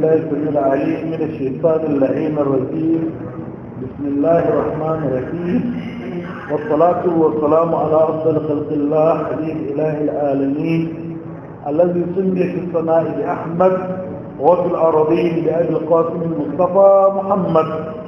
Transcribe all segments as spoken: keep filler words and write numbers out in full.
بالله السميع العليم من الشيطان اللعين الرجيم. بسم الله الرحمن الرحيم، والصلاة والسلام على أفضل خلق الله حبيب إله العالمين الذي سمي في السماء بأحمد وفي الأراضين بأبي القاسم المصطفى محمد.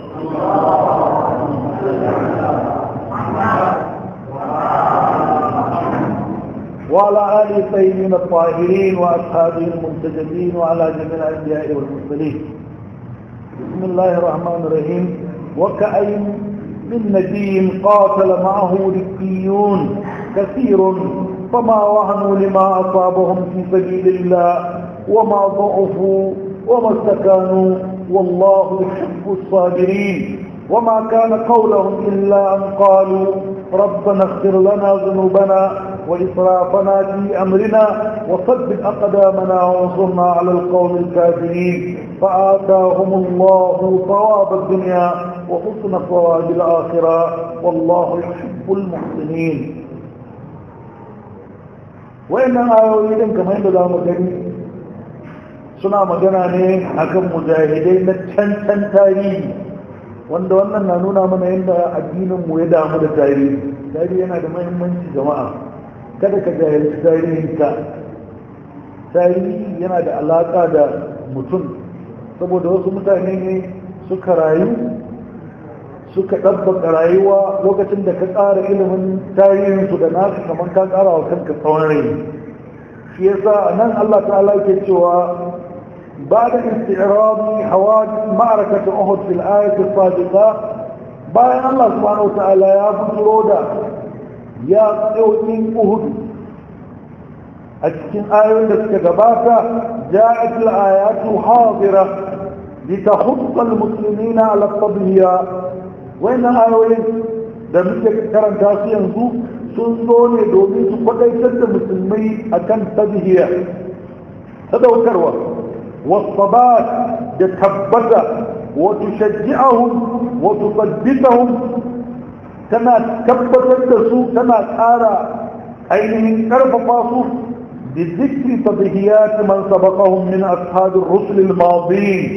وعلى آله الطيبين الطاهرين وأصحابه المنتجبين وعلى جميع الأنبياء والمرسلين. بسم الله الرحمن الرحيم. وكأين من نبي قاتل معه ربيون كثير فما وهنوا لما أصابهم في سبيل الله وما ضعفوا وما استكانوا والله يحب الصابرين. وما كان قولهم إلا أن قالوا ربنا اغفر لنا ذنوبنا وإسرافنا في أمرنا وثبت أقدامنا وانصرنا على القوم الكافرين. فآتاهم الله ثواب الدنيا وحسن ثواب الآخرة والله يحب المحسنين. وإن آيوين كما يندى مجاني سنة مجاني حكم مجاهدين تشن تاريخ wanda wannan na nuna mana yadda addininmu ya damu da tarihi. Tarihi yana da mahimmanci jama'a, kada ka jahilci tarihinka. Tarihi yana da alaƙa da mutum, saboda wasu mutane ne suka rayu suka ɗabbaka rayuwa lokacin da ka tsara ilimin tarihinsu da nasu kamar ka tsara wa kanka tsawon rai. Shi yasa nan Allah ta'ala ke cewa بعد استعراض حوادث معركة أحد في الآية السابقة بعد الله سبحانه وتعالى يا فترودا يا قوتين أحد أتكين آية تتكباتا جاءت الآيات حاضرة لتخص المسلمين على الطبيعة. وإن آية دمتك كرم تاسي ينزو سنزوني دومي سقطي ست مسلمين أكن طبيعة. هذا هو كروة والصبات تثبت وتشجعهم وتثبتهم كما تثبت السوء كما تارى أيهم كرف فاصوف بذكر تضحيات من سبقهم من أصحاب الرسل الماضين.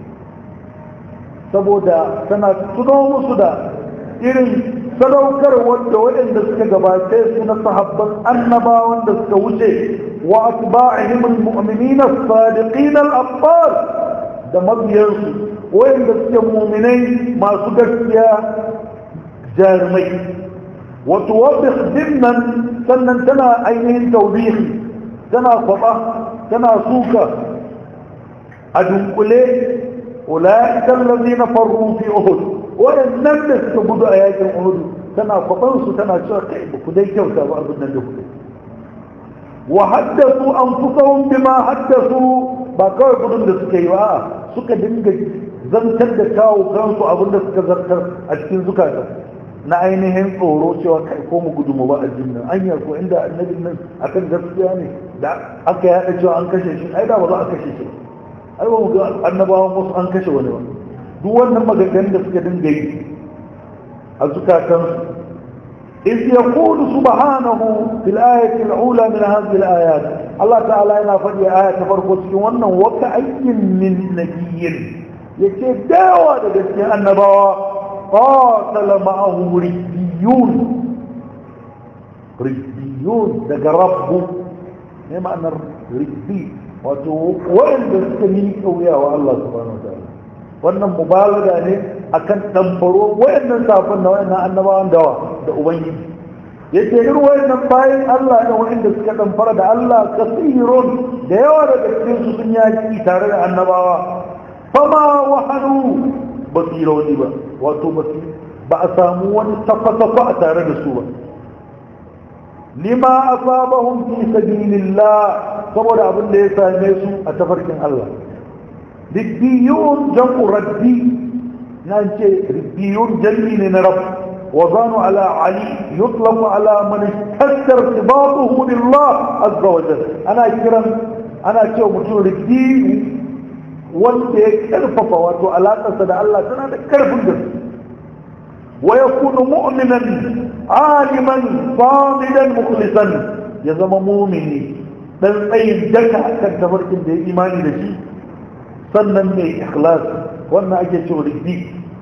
سبودا كما تدوم سدا إذن sadaukar wanda waɗanda suka gabace su na sahabban annabawan da suka wuce wa atba'ihim almu'minin as-sadiqin al-abtar da mabiyansu waɗanda suke mu'minai masu gaskiya jarumai. wa tuwabbih dimnan sannan tana ainihin tawbihi tana kwaba tana suka a dunkule ulaika allazina farru fi uhud waɗannan da suka gudu a yakin Uhud tana kwabansu tana cewa kai ba ku dai kyauta ba abin nan da ku wa haddathu anfusahum bima haddathu ba kawai gudun da suka yi ba suka dinga zantar da kawo kansu abin da suka zartar a cikin zukata na ainihin tsoro cewa kai ko mu gudu mu ba a jinnan anya ko inda annabin nan akan gaskiya ne da aka yada cewa an kashe shi ai da ba za a kashe shi ai ba mu ga annabawan wasu an kashe wani ba. duk wannan maganganun da suka dinga yi a zukatansu. إذ يقول سبحانه في الآية الأولى من هذه الآيات الله تعالى هنا فدي آية تفرقت وانا وكأي من نبي يتداوى لجسي النبوة قاتل معه ربيون ربيون دقى ربه نما أن الربي وإن بسكنين أوياه الله سبحانه وتعالى wannan mubalaga ne akan tambaro wayannan safan da wayannan annabawan dawa da ubangiji yace irin wayannan bayan Allah da wayanda suka damfara da Allah kasirun da yawa daga cikin su sun yaki tare da annabawa fama wahanu basironi ba wato basi ba a samu wani tafasafa a tare da su ba lima asabahum fi sabilillah saboda abin da ya same su a tafarkin Allah. ربيون جمع ردي نانشي ربيون جلين نرب وظانوا على علي يطلق على من اشتد ارتباطه بالله عز وجل. انا كرم انا كيو متون ردي wanda ya karfafa wato alaƙarsa da Allah tana da karfin gaske wa yakunu mu'minan aliman sadidan mukhlisan ya zama mu'mini dan tsayin daka kan tafarkin da ya imani da shi sannan mai ikhlas wannan ake cewa riddi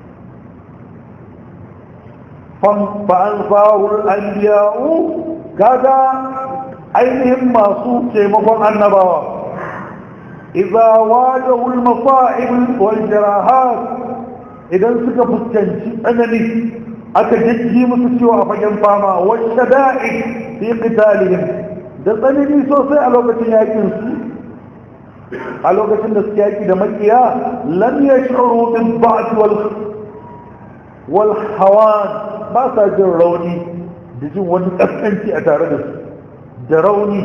fa'anfarul anbiya'u kaga ainihin masu taimakon annabawa idza wajahu al-masa'ib wal jarahat idan suka fuskanci tsanani aka jijji musu ciwo a fagen fama wa shada'id fi qitalihim da tsanani sosai a lokacin yakin su a lokacin da suke yaki da makiya lam yash'uru bil ba'd wal wal hawan ba sa jin rauni da jin wani kaskanci a tare da su da rauni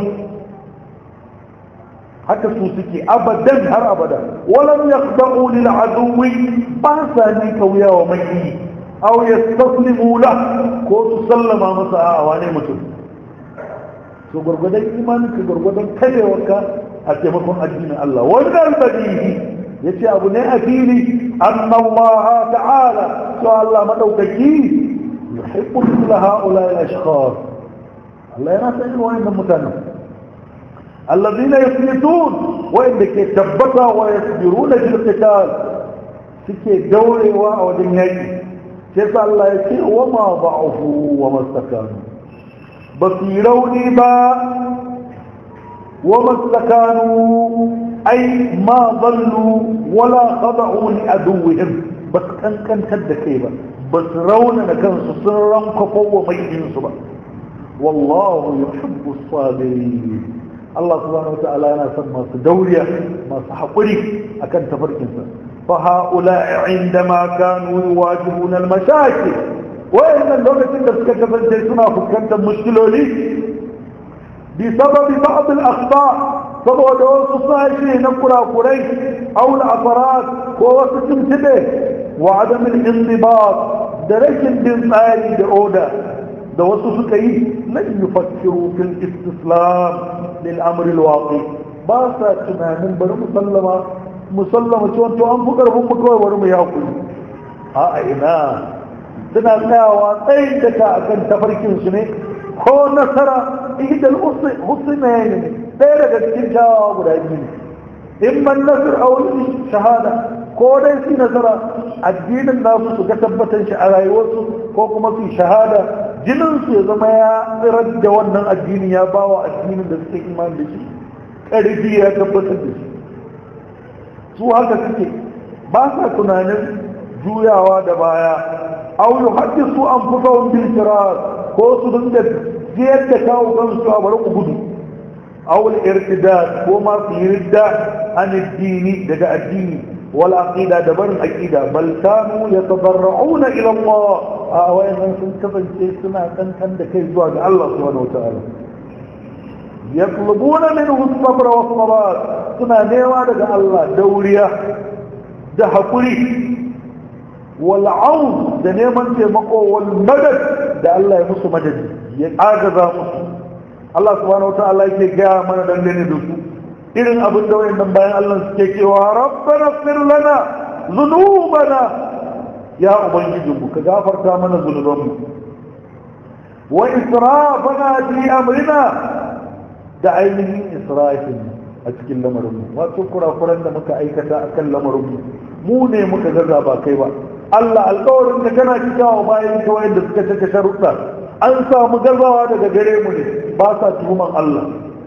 haka su suke abadan har abada walam yaqda'u lil aduwi ba sa ni kauya wa maki aw yastaslimu la ko su sallama masa a wane mutum so gurgudan imanin ka gurgudan karewarka a taimakon addinin Allah wannan badihi yace abu ne a fili anna Allah ta'ala so Allah madaukaki yuhibbu mithla haula al-ashkhar Allah yana sanin wannan mutanen الذين يثبتون وإن كي تبتا ويصبرون في القتال سكي دوري وعودين يجي كيف الله يكي وما ضعفوا وما استكانوا بصيروني با وما استكانوا أي ما ضلوا ولا خضعوا لأدوهم بس كان كان كد كيبا بس رونا كان سسرا كفوا ميدين سبا والله يحب الصابرين Allah subhanahu wata'ala yana son masu dauriya masu haƙuri akan tafarkinsa fa ha'ula indama kanu yuwajihuna al-mashakil wayannan lokacin da suka kasance suna fuskantar mushkiloli bi sababi ba'd al-akhta saboda wasu sashi na kurakurai aw al-afarat ko wasu tuntube wa adam al-indibat da rashin bin tsari da oda da wasu suka yi lan yufakkiru fil istislam lil amr al waqi ba sa tunanin bari musallama musallama cewa to an fi karfin mu kawai bari mu yi hakuri a a ina suna tsayawa tsayin da ka akan tafarkin su ne ko nasara ihdal husnayn ɗaya daga cikin jawawa guda biyu in man nasr aw shahada ko dai su nasara addinin nasu su ga tabbatar shi a rayuwarsu ko kuma su shahada jinin su ya zama ya tsirar da wannan addini ya bawa addinin da suke imani da shi ƙarfi ya tabbatar da shi su haka suke ba sa tunanin juyawa da baya au yuhaddisu anfusahum bil firar ko su dinga jiyar da kawo kansu a bari ku gudu au al irtidad ko ma su yi ridda an addini daga addini wal aqida da barin aqida bal kanu yatadarra'una ila Allah a wayannan sun kasance suna kankan da kai zuwa ga Allah subhanahu wataala yatlubuna minhu as-sabr wa as-salat suna nema daga Allah dauriya da hakuri wal aun da neman taimako wal madad da Allah ya musu madadi ya agaza musu Allah subhanahu wataala yake ga mana dangane da su irin abin da wayannan bayan Allah suke cewa rabbana ighfir lana dhunubana ya ubangijinmu ka gafarta mana zunubanmu wa israfana fi amrina da ainihin israfin a cikin lamarinmu wato kurakuran da muka aikata akan lamarinmu mu ne muka gaza ba kai ba Allah alƙawarin da kana cikawa bayan ka wayanda suka cika sharuɗa an samu gazawa daga gare mu ne ba sa tuhuman Allah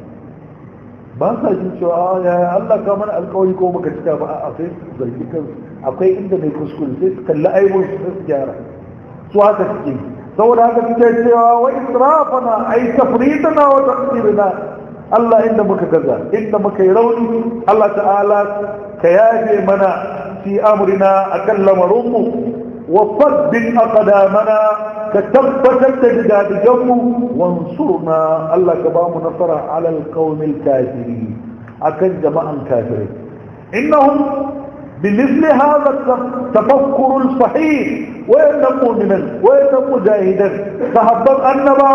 ba sa jin cewa ya Allah ka mana alƙawari ko muka cika ba a sai zargi kansu akwai inda mai kuskure sai su kalli aibun su su gyara su haka suke saboda haka suke cewa wa israfana ay tafridana wa taqsirina Allah inda muka gaza inda muka yi rauni Allah ta'ala ka yaje mana fi amrina akan lamarinmu wa faddin aqdamana ka tabbatar da gidajenmu wansurna Allah ka ba mu nasara ala alqawmil kafirin akan jama'an kafirai innahum بمثل هذا التفكر الصحيح وين مؤمنا وين مجاهدا فحبب أنبا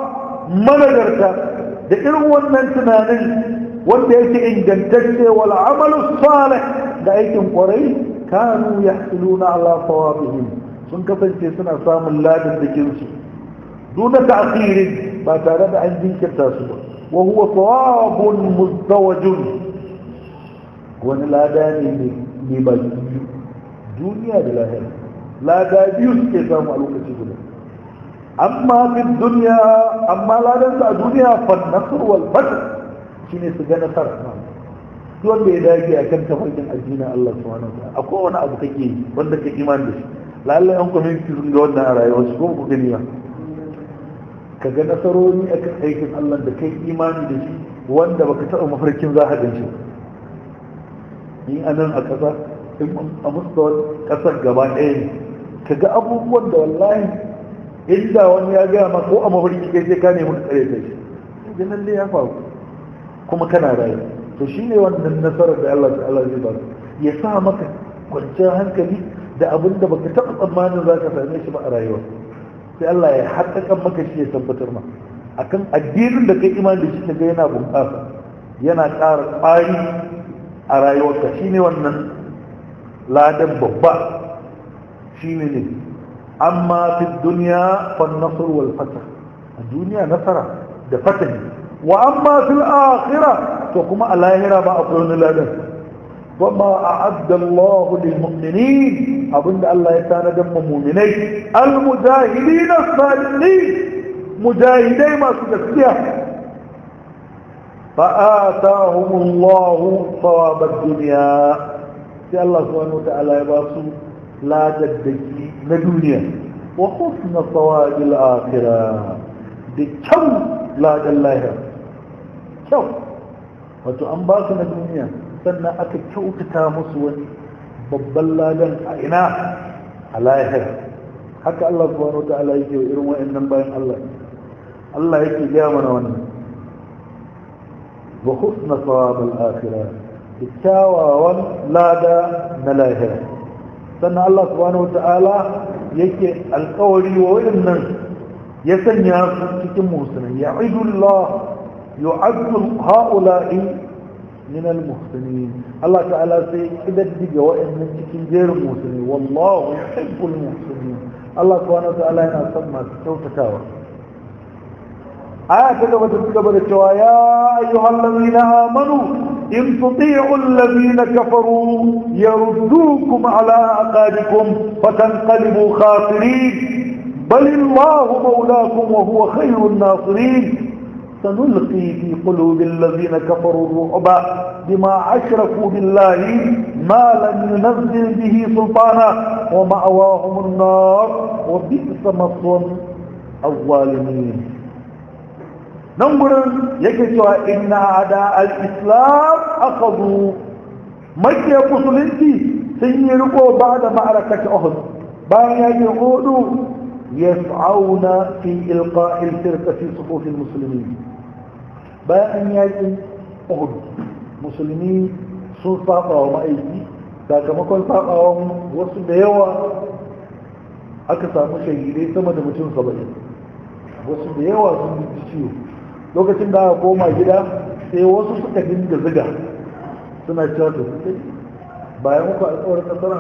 منجرتا da irin wannan tunanin wanda yake ingantacce wal amalu salih da aikin kwarai kanu yahsiluna ala sawabihim sun kasance suna samun ladan dakin su duna ta'khirin ba tare da an jinkirta su ba wa huwa sawabun muzawajun wani lada ne mai baki biyu duniya da lahira lada biyu suke samu a lokaci guda amma fi duniya amma ladansa a duniya fan nasr wal fath shine su ga nasara duk wanda ya dage akan tafarkin addinin Allah subhanahu wa ta'ala akwai wani abu kake yi wanda ka imani da shi lallai an community sun ga wannan a rayuwar su ko ku gani ba ka ga nasarori akan aikin Allah da kai imani da shi wanda baka taɓa mafarkin za ka gan shi in anan a ƙasa in a mustawar ƙasar gaba ɗaya ne ka ga abubuwan da wallahi inda wani ya gaya maka ko a mafarki kai sai ka nemi ka tsare kai shi ga lalle ya faru kuma kana rayu to shine wannan nasarar da Allah ta'ala zai ba ya sa maka kwanciyar hankali da abin da baka taɓa tsammanin za ka same shi ba a rayuwa sai Allah ya haƙaƙan maka shi ya tabbatar ma akan addinin da kai imani da shi kaga yana bunƙasa yana ƙara ƙwari a rayuwarka shine wannan ladan babba shine ne amma fi duniya fan nasr wal fatah a duniya nasara da fatahi wa amma fil akhirah to kuma a lahira ba akwai wani ladan وما أعد الله للمؤمنين أظن الله يتانا دم مؤمنين المجاهدين الصالحين مجاهدين ما سكسيا فآتاهم الله ثواب الدنيا سي الله سبحانه وتعالى يباسو لا تدكي لدنيا وحسن ثواب الآخرة دي كم لا دلاها كم وتؤنباسنا الدنيا sannan aka kyautata musu wani babban ladan a ina a lahira haka Allah subhanahu ta'ala yake irin wa'annan bayan Allah Allah yake gaya mana wannan wa husna thawab al-akhirah kyawawan lada na lahira sannan Allah subhanahu ta'ala yake alƙawari wa wa'annan ya sanya su cikin musulmai ya'idu Allah yu'addu ha'ula'i من المحسنين الله تعالى سيددج وإن cikin jerin musulmi والله يحب المحسنين الله سبحانه وتعالى yana son masu kyautatawa aya ta gaba ta gaba da cewa ya ayyuhal ladina amanu in tuti'u alladhina kafaru yaruddukum ala aqabikum fatanqalibu khasirin bal Allahu mawlaakum wa huwa khayrun nasirin سنلقي في قلوب الذين كفروا الرعب بما أشركوا بالله ما لم ينزل به سلطانا ومأواهم النار وبئس مثوى الظالمين نمبر يكتوى إن أعداء الإسلام أخذوا مكة مسلمتي سيرقوا بعد معركة أحد بعد يقولوا يسعون في إلقاء الفرقة في صفوف المسلمين bayan yakin Uhud musulmi sun saba wa ma'aiki sakamakon sabawan wasu da yawa aka samu shahidai sama da mutum saba'in wasu da yawa sun ji ciwo lokacin da aka koma gida sai wasu suka dinga ziga suna cewa to bayan muku alƙawarin nasara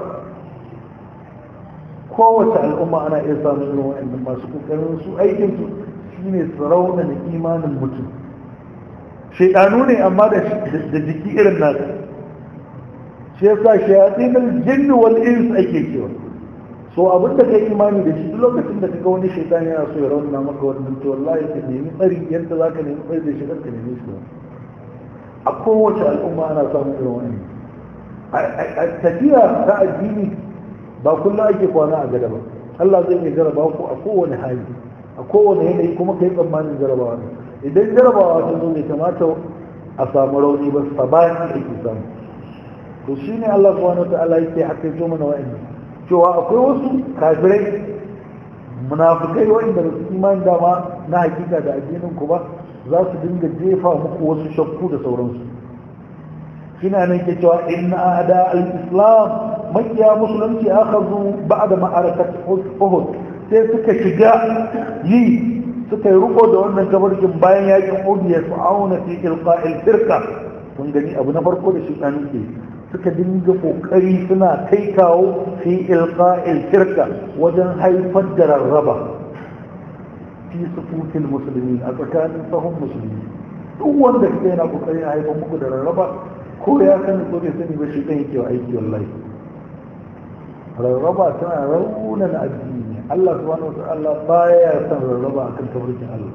kowace al'umma ana iya samun irin wa'annan masu kokarin su aikinsu shine su raunana imanin mutum shaidanu ne amma da jiki irin nasa shi yasa shayatinul jinni wal ins ake cewa so abin da kai imani da shi duk lokacin da kaga wani shaitan yana so ya rauna maka wannan to wallahi ka nemi tsari yadda zaka nemi tsari da shi ka nemi shi a kowace al'umma ana samun irin wannan a tafiya ta addini ba kullum ake kwana a gada ba Allah zai iya jaraba ku a kowane hali a kowane yanayi kuma kai tsammanin jarabawa ne idan jarabawa ta zo bai kamata a samu rauni ba sabani ake samu to shine Allah subhanahu wataala yake hakaito mana wa'annan cewa akwai wasu kafirai munafikai wa'anda ba su imani dama na hakika da addinin ku ba za su dinga jefa muku wasu shakku da sauransu shine nan ke cewa inna a'da al-islam makiya musulunci akhadhu ba'da ma'arakat Uhud sai suka shiga yi suka yi riko da wannan tabarkin bayan yakin Uhud ya su'auna fi ilqa'il firqa kun gani abu na farko da shi ɗan ke suka dinga kokari suna kai kawo fi ilqa'il firqa wajen haifar da rarraba fi sufufil muslimin a tsakanin sahun musulmi duk wanda kake yana kokarin haifar muku da rarraba ko ya sani ko bai sani ba shi ɗan yake wa aiki wallahi. Rarraba tana raunan addini. Allah subhanahu wa ta'ala baya son rarraba akan tabarkin Allah.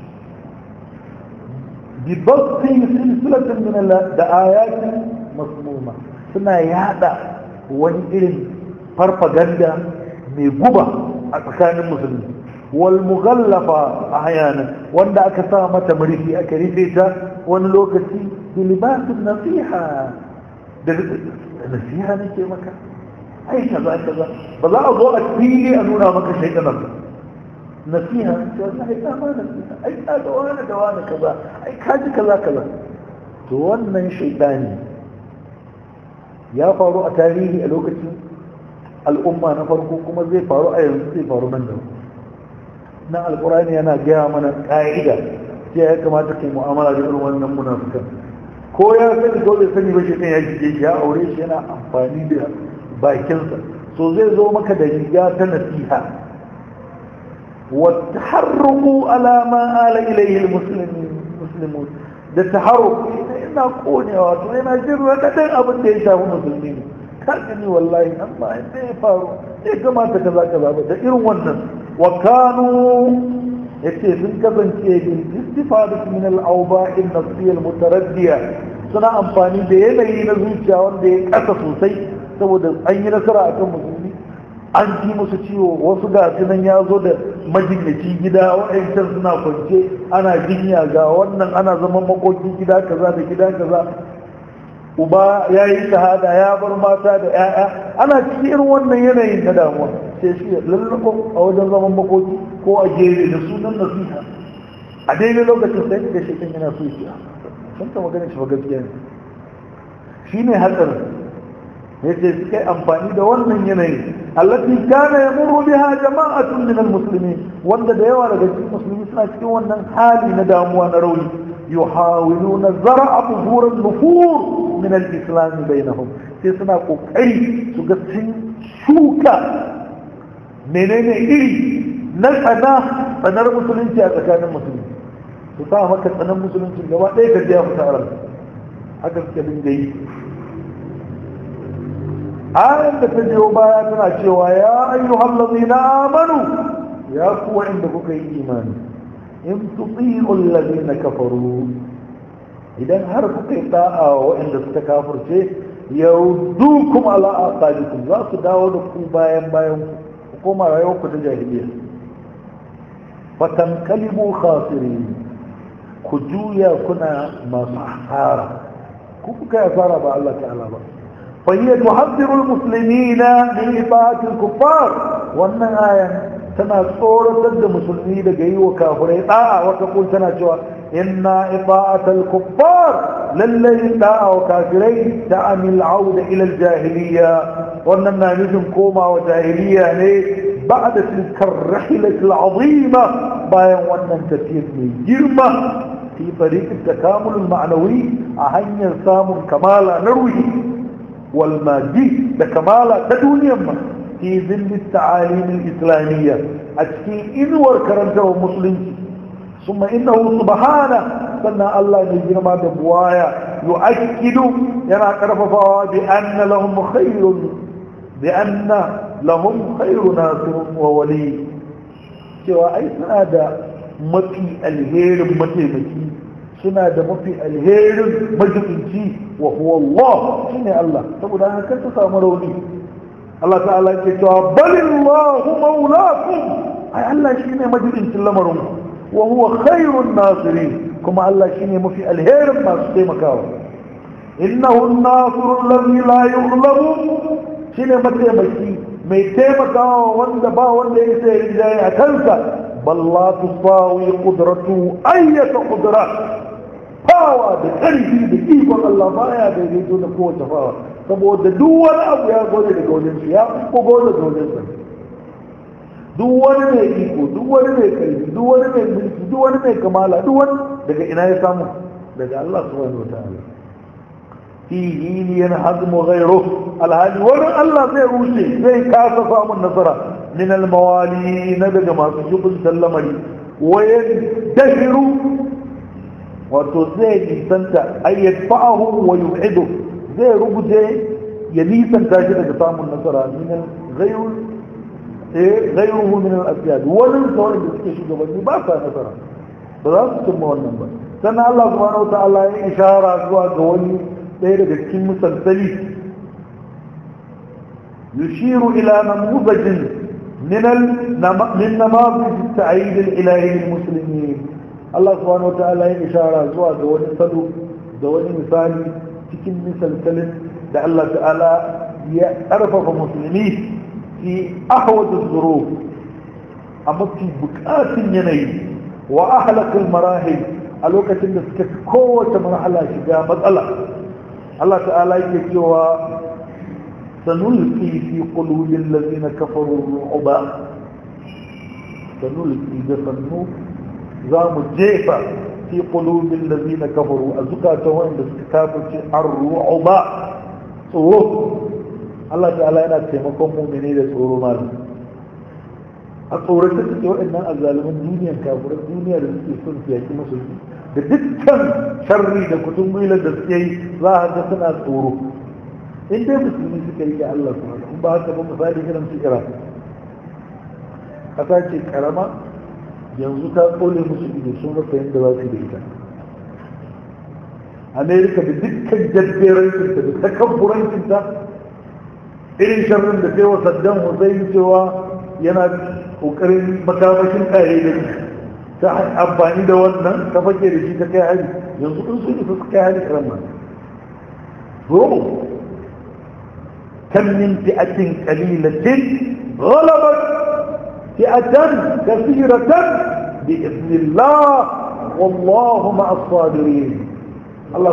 Bi basti silsilatin min al-ayat masmuma, suna yada wani irin farfaganda mai guba a tsakanin musulmi. Wal mughallafa ahyana, wanda aka sa mata murfi aka rufe ta wani lokaci bi libasin nasiha, da nasiha nake maka ai kaza kaza, ba za a zo a fili a nuna maka shaidanar ba. Nasiha ce wallahi ta ma nasiha, ai ka ga wani da wani kaza, ai ka ji kaza kaza. To wannan shaidani ya faru a tarihi a lokacin al'umma na farko, kuma zai faru a yanzu, zai faru nan da nan. Alƙur'ani yana gaya mana ƙa'ida sai ya kamata kai mu'amala da irin wannan munafikan. Ko ya sani ko bai sani ba shi kan ya jike shi, ya aure shi yana amfani da bakinsa, so zai zo maka da riga ta nasiha. Wa taharruqu ala ma ala ilayhi almuslimun, da taharruq ina konewa to yana jin radadan abin da ya shafi musulmi ne. Ka gani wallahi amma in ya faru sai kamata kaza kaza ba da irin wannan. Wa kanu yace sun kasance bin istifadatu min al-awba' an-nafsiyya al-mutaraddiya, suna amfani da yanayi na zuciya wanda ya kasa sosai saboda an yi nasara akan musulmi, an ji musu ciwo, wasu ga nan ya zo da majinyaci gida, waɗancan suna kwance ana jinya, ga wannan ana zaman makokin gida kaza da gida kaza, uba ya yi shahada ya bar mata da 'ya'ya, ana cikin irin wannan yanayin na damuwa sai shi lallabo a wajen zaman makoki ko a jere da sunan nasiha. A daidai lokacin sai da shi yana so shi sun ta magana shi ba gaskiya ne, shi ne hatsarin. yace suka yi amfani da wannan yanayi allati kana yamurru biha jama'atun min almuslimin, wanda da yawa daga cikin musulmi suna cikin wannan hali na damuwa na rauni. yuhawiluna zar'a buhur an-nufur min al-islam bainahum, sai suna kokari su ga sun shuka menene iri na tsana tsanar musulunci a tsakanin musulmi, su sa maka tsanar musulunci gaba ɗaya ka je ya fita a ranka. Haka suka dinga yi. Ayan da ta biyo baya tana cewa ya ayyuhal ladina amanu, ya ku wa'inda kuka yi imani, in tuti'u alladhina kafaru, idan har kuka yi da'a wa wa'inda suka kafirce, yaudukum ala aqabikum, za su dawo da ku bayan bayan ku koma rayuwar ku ta jahiliya. Fatankalibu khasirin, ku juya kuna masu hasara, ku kuka yi hasara ba Allah ta'ala ba. فهي تحذر المسلمين من إطاعة الكفار، وأن آية تنا صورة ضد المسلمين لجي وكافر إطاعة، وتقول تنا شوى إن إطاعة الكفار للي إطاعة وكافرين تعني العودة إلى الجاهلية، وأننا نجم كوما وجاهلية بعد تلك الرحلة العظيمة باين وأن تسير من جرمة في طريق التكامل المعنوي أهن سام كمالا نروي والمادي لكمالا تدونيا في ظل التعاليم الإسلامية أتكين إنور كرمته ومسلمين. ثم إنه سبحانه سنة الله نجينا ما دبوايا يؤكد ينا كرففا بأن لهم خير بأن لهم خير ناصر وولي، سوى أي سنة مكي الهير مكي مكي suna da mafi alherin majibinci wa huwa Allah, shine Allah. Saboda haka ta samu rauni, Allah ta'ala ke cewa balillahu maulakum, ai Allah shine majibincin lamarin wa huwa khairun nasirin, kuma Allah shine mafi alherin masu taimakawa. innahu an-nasiru alladhi la yughlabu, shine mataimaki mai taimakawa wanda ba wanda ya sai rinjaye a kansa. bal la tusawi qudratu ayyata qudrat, fawa da ƙarfi da ikon Allah baya daidaito da kowace fawa, saboda duk wani abu ya gode daga wajen shi, ya ko gode daga wajen sa. duk wani mai iko, duk wani mai ƙarfi, duk wani mai mulki, duk wani mai kamala, duk wani daga ina ya samu? daga Allah subhanahu wataala. fihi yanhazmu ghayruhu, alhali wani Allah zai rushe, zai kasa samun nasara min almawali na daga masu jubin sallamari, wayan dahiru wato zai nisanta ayyad fa'ahu wa yub'idu, zai ruguje ya nisanta shi daga samun nasara min ghayru eh ghayruhu min al-asyad wani sauran da suke shugabanni ba sa nasara ba za su cimma wannan ba sannan Allah subhanahu wataala ya ishara zuwa ga wani ɗaya daga cikin misalsali yushiru ila namuzajin min min namazij at-ta'yid al-ilahi lil-muslimin Allah subhanahu wataala ya ishara zuwa ga wani salo da wani misali cikin misalsalin da Allah ta'ala ya ƙarfafa musulmi fi ahwad az-zuruf a mafi bukatun yanayi wa ahlakal marahil a lokacin da suka kowace marhala shiga matsala Allah ta'ala yake cewa sanulqi fi qulubil ladina kafaru ru'ba sanulqi da sannu za mu jefa fi qulubil ladina kafaru azkata wanda suka kafirce ar-ru'ba tsoro Allah ta'ala yana taimakon mu'mini da tsoro malam a tsoratar da waɗannan azzalumin duniyar kafirin duniya da suke son su yaki musulmi da dukkan sharri da kutun milar da suke yi za a ga suna tsoro in dai musulmi suka yi ga Allah su in ba haka ba misali irin su Iraq kasa ce karama yanzu ta tsole musu ido sun rasa yadda za su da ita Amerika da dukkan jadberancinta da takabburancinta irin sharrin da kai wa Saddam Hussein cewa yana kokarin makamashin kare da ta amfani da wannan ta fake da shi ta kai hari yanzu in sun isa su kai hari karama zo kan min fi'atin qalilatin ghalabat fi'atan kathiratan bi idnillah wallahu ma'as sabirin Allah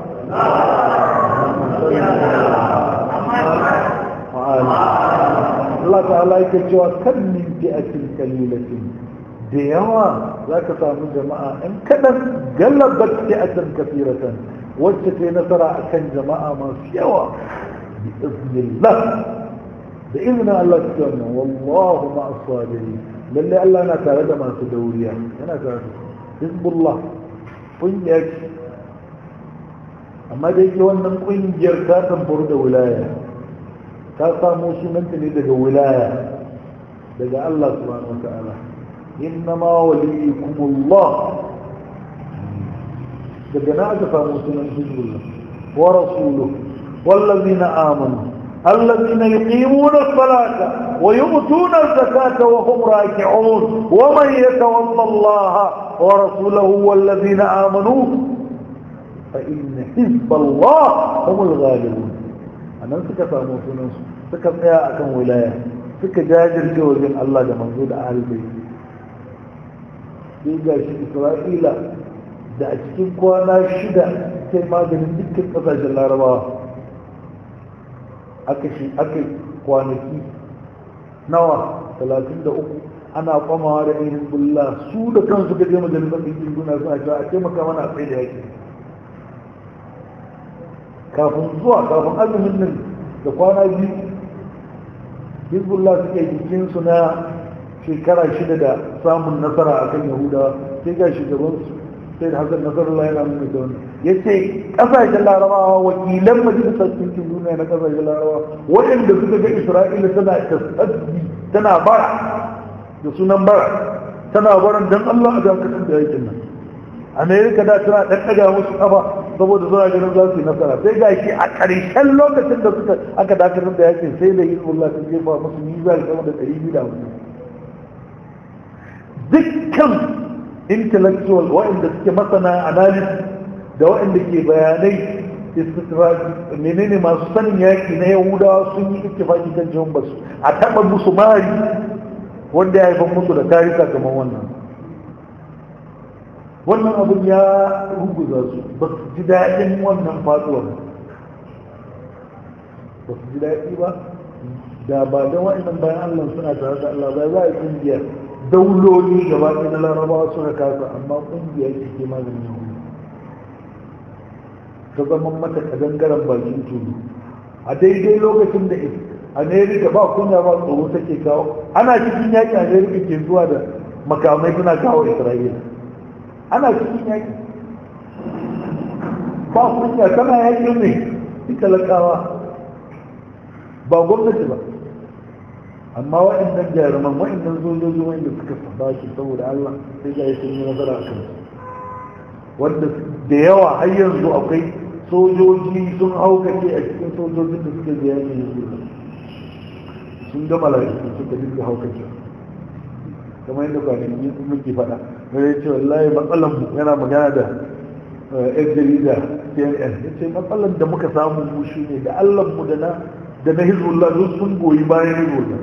Allah ta'ala yake cewa kan min fi'atin qalilatin da yawa zaka samu jama'a in kadan galabat fi'atan kathiratan wacce ta nasara akan jama'a masu yawa bi iznillah da izinin Allah ta wannan wallahu ma'as sabirin lalle Allah yana tare da masu dauriya yana tare da hizbullah kungiya ce amma da yake wannan kungiyar ta tambaru da wilaya ta samu sunanta ne daga wilaya daga Allah subhanahu wa ta'ala innama waliyukumullah daga na aka samu sunan hizbullah wa rasuluhu wallazina amanu الذين يقيمون الصلاة ويؤتون الزكاة وهم راكعون ومن يتولى الله ورسوله والذين آمنوا فإن حزب الله هم الغالبون أنا سكت أموسنا سكت يا أكم ولاية سكت جاجر جوزين الله ده منزول أهل البيت يجا شيء إسرائيل da a cikin kwana shida sai maganin dukkan ƙasashen larabawa aka shi aka kwanaki nawa talatin da uku ana kwamawa da irin bulla su da kansu ga jama jami'ar ɗinkin duniya suna cewa a taimaka mana a tsaye da yaki kafin zuwa kafin azumin nan da kwana biyu hezbollah suke jikinsu na shekara shida da samun nasara a kan yahudawa sai ga shugabansu sai da hasar nasarullah yana nuna da wani ya ce ƙasashen larabawa wakilan majalisar ɗinkin duniya na ƙasashen larabawa waɗanda suka ga isra'ila tana tasabbi tana bara da sunan bara tana baran don allah a dakatar da yakin nan amerika da tana ɗaɗɗaga musu ƙafa saboda suna ganin za su yi nasara sai ga shi a ƙarshen lokacin da suka aka dakatar da yakin sai da hezbollah ta jefa musu nizar sama da ɗari biyu da hamsin dukkan intellectual waɗanda suke masana analysis da waɗanda ke bayanai menene masu sanin yaƙi na yahudawa sun yi ittifaki kan jihun basu a taɓa musu mari wanda ya haifar musu da tarika kamar wannan wannan abin ya ruguza su ba su ji daɗin wannan faɗuwar ba su ji daɗi ba da ba don waɗannan bayan allah suna tare da allah ba za a yi ƙungiya dauloli gaba ɗaya na larabawa suka kasa amma ƙungiya ce ke maganin yahudu ta zama mata kadangaren bakin tudu a daidai lokacin da amerika ba kunya ba tsoro take kawo ana cikin yaƙi amerika ke zuwa da makamai suna kawo isra'ila ana cikin yaƙi ba kunya tana yaƙi ne duk talakawa ba gwamnati ba. Amma waɗannan jaruman waɗannan sojoji wanda suka saba shi saboda Allah sai ga sun yi nasara a kansu, wanda da yawa har yanzu akwai sojoji sun haukace a cikin sojojin da suka je yakin yanzu sun ga mala'iku suka dinga haukace kamar yadda kwanaki muke faɗa wanda ya ce wallahi matsalan mu yana magana da yan jarida C N N ya ce matsalan da muka samu mu shi ne da Allah mu da na da na Hizbullah duk sun goyi bayan Hizbullah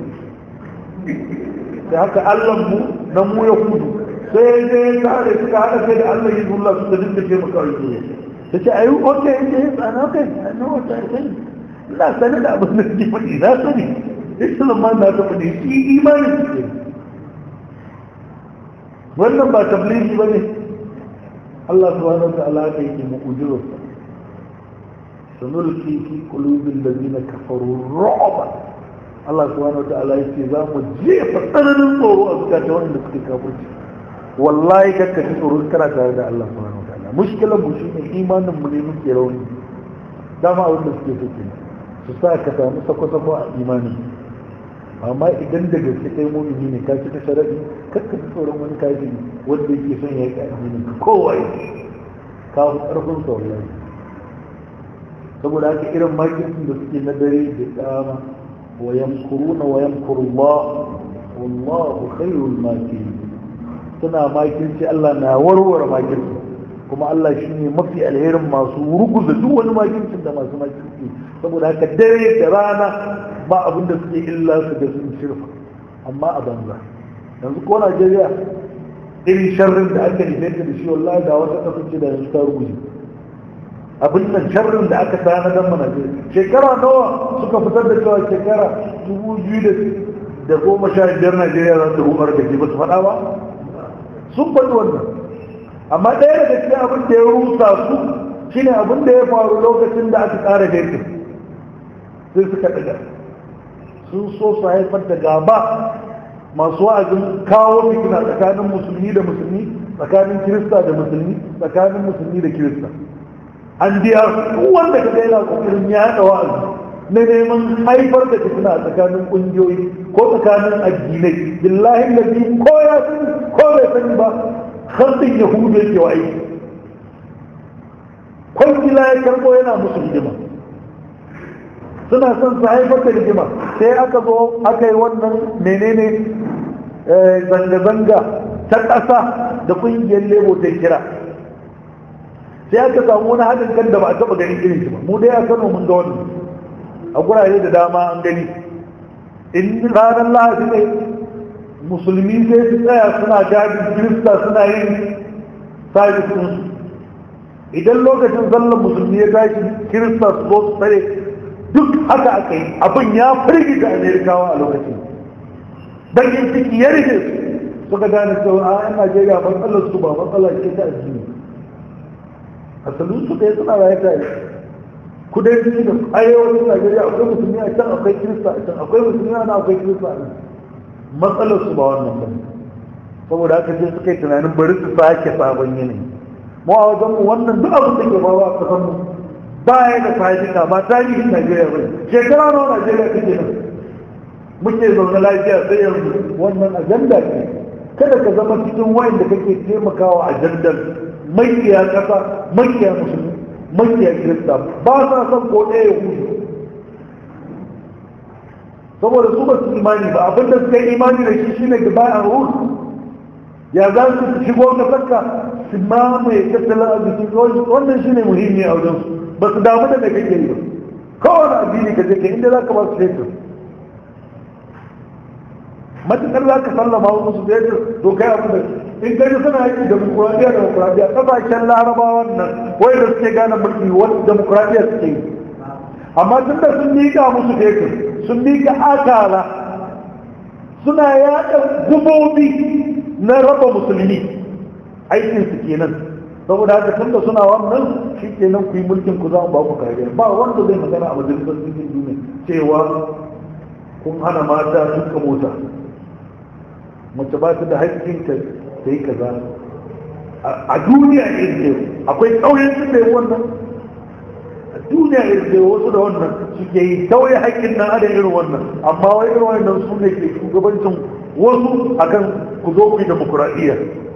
da haka Allah mu na mu ya kudu sai dai tare suka haɗa kai da Allah Hizbullah suka dinga taimaka wa Hizbullah ta ce ayi ok ya ce tsana kai na wata kai na sani da abin da ke faɗi na sani islam ma na ta faɗi shi imanin su ke wannan ba tabligi ba ne. Allah subhanahu wa ta'ala ka yake mu'ujirun sanulki fi qulubil ladina kafaru ru'ba. Allah subhanahu wa ta'ala yake za mu jefa tsananin tsoro a zukatan wanda suke kafirci. Wallahi kakka ji tsoro kana tare da Allah subhanahu wa ta'ala. Mushkilar mu shine imanin mu ne muke rauni. Dama abin da suke so kenan su sa ka samu sako-sako a imanin. Amma idan da gaske kai mumini ne ka cika sharadi kakka ji tsoron wani kafiri wanda yake son ya yi addinin ka kowa ya ka fi karfin sa wallahi. Saboda haka irin makircin da suke na dare da dama wa yamkuruna wa yamkuru Allah wallahu khairul makirin. Suna makirci Allah na warware makirci kuma Allah shine mafi alherin masu ruguza duk wani makircin da masu makirci. Saboda haka dare da rana ba abin da suke illa su da sun shirfa amma a banza. Yanzu ko Najeriya irin sharrin da aka nufe da shi wallahi da wata kasance da yanzu ta ruguje. Abin nan sharrin da aka sa na gama Najeriya shekara nawa suka fitar da cewa shekara dubu biyu da goma sha biyar Najeriya za ta rumar da ke ba su faɗa ba sun faɗi wannan. Amma ɗaya daga cikin abin da ya rusa su shine abin da ya faru lokacin da aka ƙara gaisu sai suka ɗaga sun so su haifar da gaba masu wa'azin kawo fitina tsakanin musulmi da musulmi, tsakanin kirista da musulmi, tsakanin musulmi da kirista. An biya su wanda ka ga yana kokarin yaɗa wa'azi na neman haifar da fitina tsakanin ƙungiyoyi ko tsakanin addinai. Billahi lazi ko ya sani ko bai sani ba khandin yahudu yake wa aiki. Kwangila ya karɓo yana musu hidima. Suna son su haifar da rigima sai aka zo aka yi wannan menene zanga-zanga ta ƙasa da ƙungiyar lebo ta kira, sai aka samu wani haɗin kan da ba a taɓa ganin irin shi ba. Mu dai a Kano mun ga wannan a gurare da dama an gani. In ranar Lahadi ne musulmi sai su tsaya suna gadin kirista suna yin sabis ɗinsu. Idan lokacin sallar musulmi ya tashi kirista su zo su tsare. Duk haka aka yi abin ya firgita Amerikawa a lokacin. Bakin ciki ya rike su suka gane cewa a yan Najeriya matsalar su ba matsala ce ta addini. Asalin su ɗaya suna raye tare. Kudanci da arewacin Najeriya akwai musulmi a can akwai kirista a can akwai musulmi a nan akwai kirista a nan. Matsalar su ba wannan ba. Saboda haka sai suka yi tunanin bari su sake sabon yanayi. Mu a wajen mu wannan duk abin da ke bawa a kasan mu baya da fahimta ba tarihin Najeriya ba. Shekara nawa Najeriya take nan muke zaune lafiya sai yanzu wannan ajanda ce. Kada ka zama cikin wayan da kake taimakawa ajandar makiya kasa makiya musulmi makiya kirista ba sa son ko ɗaya ya hudu saboda su ba su imani ba. Abinda suka yi imani da shi shine da bayan hudu ya za su shigo kasarka su mamaye tattalin arziki wannan shine muhimmi a wajen su. Ba su damu da mai kake yi ba. Kowane addini ka je ka inda za ka ba su fetur matuƙar za ka sallama musu fetur to kai abu da in kai suna yaki demokuraɗiyya demokuraɗiyya ƙasashen larabawan nan wai da suke gane mulki wani demokuraɗiyya suke yi. Amma tun da sun miƙa musu fetur sun miƙa akala suna yaɗa gubobi na raba musulmi aikinsu kenan. Saboda haka tun da suna wannan shi kenan ku yi mulkin ku za mu ba ku kariya. Ba wanda zai magana a majalisar cikin duniya cewa kun hana mata tuka mota, mace ba ta da haƙƙin ta ta yi kaza a duniya ne. Akwai ƙauyen sun da yi wannan a duniya duniya irin da wasu da wannan suke yi tauye haƙƙin nan adam irin wannan, amma wai irin wannan su ne ke shugabancin wasu akan ku zo ku yi demokuraɗiyya.